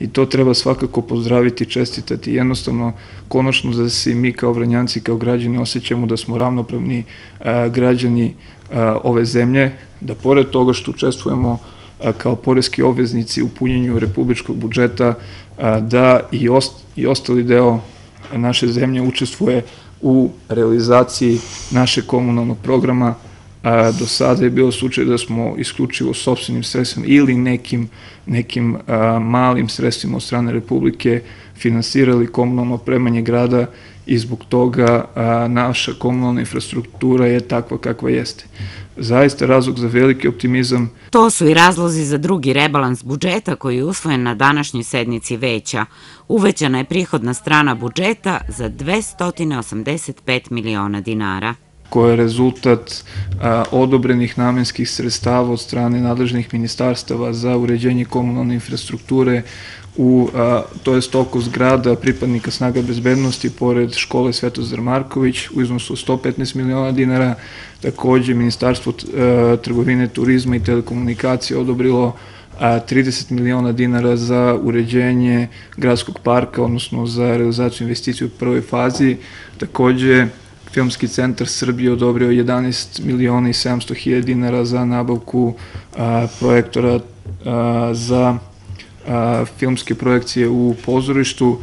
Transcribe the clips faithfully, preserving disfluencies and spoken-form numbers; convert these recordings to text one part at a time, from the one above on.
I to treba svakako pozdraviti i čestitati. Jednostavno, konačno da se mi kao Vranjanci, kao građani osjećamo da smo ravnopravni građani ove zemlje, da pored toga što učestvujemo kao poreski obveznici u punjenju republičkog budžeta, da i ostali deo naše zemlje učestvuje u realizaciji našeg komunalnog programa. Do sada je bilo slučaj da smo isključivo sopstvenim sredstvima ili nekim malim sredstvima od strane Republike finansirali komunalno opremanje grada i zbog toga naša komunalna infrastruktura je takva kakva jeste. Zaista razlog za veliki optimizam. To su i razlozi za drugi rebalans budžeta koji je usvojen na današnjoj sednici veća. Uvećana je prihodna strana budžeta za dvesta osamdeset pet miliona dinara. Koja je rezultat odobrenih namenskih sredstava od strane nadležnih ministarstava za uređenje komunalne infrastrukture, to je oko zgrada pripadnika snaga bezbednosti pored škole Svetozar Marković u iznosu od sto petnaest miliona dinara. Takođe, Ministarstvo trgovine, turizma i telekomunikacije odobrilo trideset miliona dinara za uređenje gradskog parka, odnosno za realizaciju investicije u prvoj fazi. Takođe, Filmski centar Srbije odobrio jedanaest miliona i sedamsto hiljada dinara za nabavku projektora za filmske projekcije u pozorištu.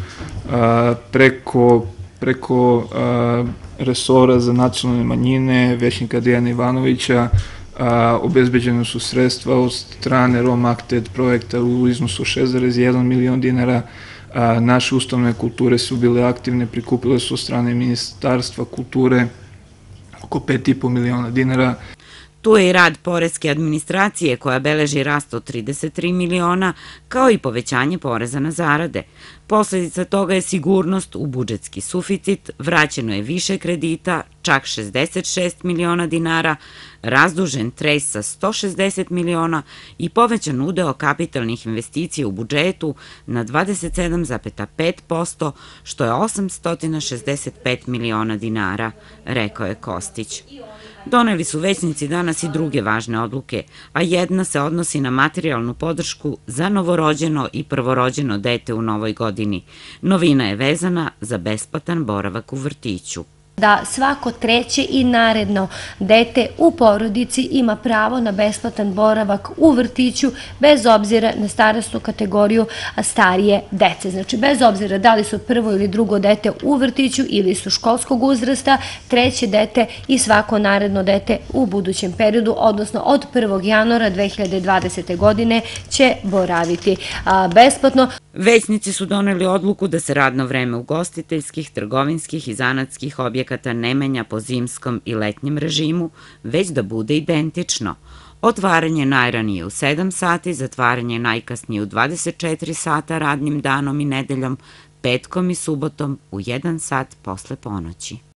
Preko resora za nacionalne manjine većnika Dejana Ivanovića obezbeđene su sredstva od strane Rom Acted projekta u iznosu šest zarez jedan milion dinara. Naše ustanove kulture su bile aktivne, prikupile su od strane Ministarstva kulture oko pet i po miliona dinara. Tu je i rad poreske administracije koja beleži rast od trideset tri miliona, kao i povećanje poreza na zarade. Posledica toga je sigurnost u budžetski suficit, vraćeno je više kredita, čak šezdeset šest miliona dinara, razdužen trejs sa sto šezdeset miliona i povećan udeo kapitalnih investicija u budžetu na dvadeset sedam zarez pet posto, što je osamsto šezdeset pet miliona dinara, rekao je Kostić. Doneli su većnici danas i druge važne odluke, a jedna se odnosi na materijalnu podršku za novorođeno i prvorođeno dete u novoj godini. Novina je vezana za besplatan boravak u vrtiću. Da svako treće i naredno dete u porodici ima pravo na besplatan boravak u vrtiću bez obzira na starosnu kategoriju starije dece. Znači, bez obzira da li su prvo ili drugo dete u vrtiću ili su školskog uzrasta, treće dete i svako naredno dete u budućem periodu, odnosno od prvog januara dve hiljade dvadesete godine će boraviti besplatno. Većnici su doneli odluku da se radno vreme ugostiteljskih, trgovinskih i zanatskih objekata ne menja po zimskom i letnjem režimu, već da bude identično. Otvaranje najranije u sedam sati, zatvaranje najkasnije u dvadeset četiri sata radnim danom i nedeljom, petkom i subotom u jedan sat posle ponoći.